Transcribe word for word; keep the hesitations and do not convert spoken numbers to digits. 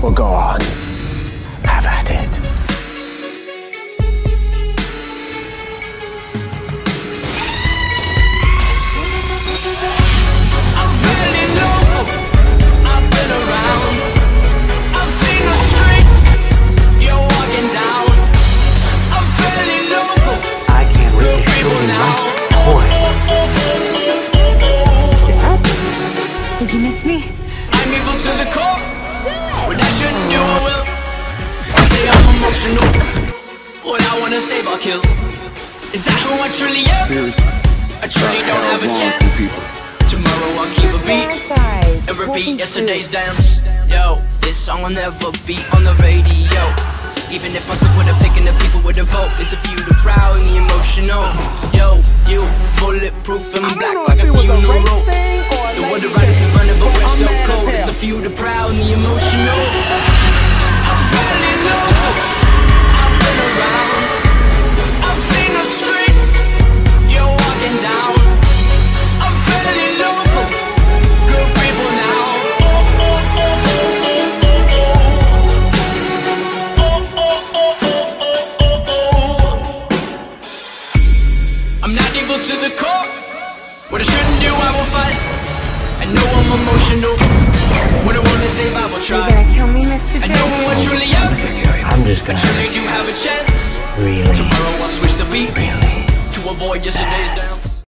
Well, go on. Have at it. I'm feeling local. I've been around. I've seen the streets you're walking down. I'm feeling local. I can't wait Good to show people you now. my toy. Did you miss me? I'm evil to the core. When I shouldn't do, I will. I say I'm emotional. What I wanna say about kill. Is that who I truly am? Seriously. I truly don't have a chance. Tomorrow I'll keep a beat and repeat yesterday's dance. Yo, this song will never be on the radio. Even if I could with a pick and the people with a vote. It's a few the proud and the emotional. Yo, you, bulletproof and black like a funeral. The way the riders is burning but we're so cold. It's a few the proud and the emotional. I'm feeling local. I've been around. I've seen the streets you're walking down. I'm feeling local. Good people now. Oh, oh, oh, oh, oh, oh, oh, oh, oh, oh, oh, oh. I'm not evil to the core. What I shouldn't do, I will fight. I know I'm emotional. What I wanna save, I will You try. gonna kill me, Mister I know who I truly am. I'm just I gonna truly do have a chance. really, Tomorrow I'll switch the beat really to avoid yesterday's dance.